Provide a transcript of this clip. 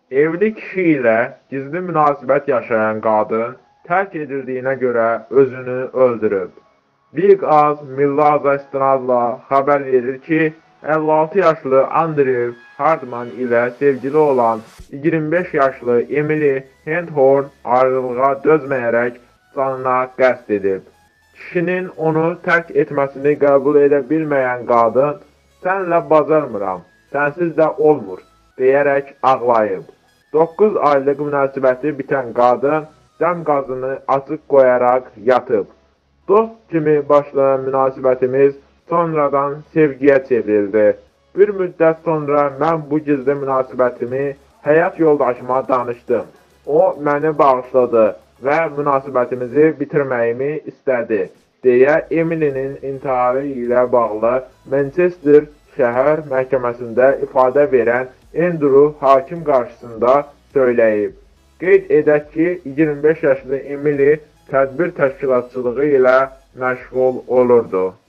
Evli kişi ilə gizli münasibət yaşayan qadın tərk edildiyinə görə özünü öldürüb. Big Az Milli Azadlıqla xəbər verir ki, 56 yaşlı Andrew Hardman ilə sevgili olan 25 yaşlı Emily Handhorn ayrılığa dözməyərək canına qəsd edib. Kişinin onu tərk etməsini qəbul edə bilməyən qadın, "Sənlə bacarmıram, sənsiz də olmur" deyərək ağlayıb. 9 aylıq münasibəti bitən qadın cəm qazını açıq qoyaraq yatıb. Dost kimi başlayan münasibətimiz sonradan sevgiyə çevrildi. Bir müddət sonra mən bu gizli münasibətimi həyat yoldaşıma danışdım. O məni bağışladı və münasibətimizi bitirməyimi istədi, deyə Emily'nin intiharı ilə bağlı Manchester şəhər məhkəməsində ifadə verən Andrew hakim qarşısında söyləyib. Qeyd edək ki, 25 yaşlı Emily tədbir təşkilatçılığı ilə məşğul olurdu.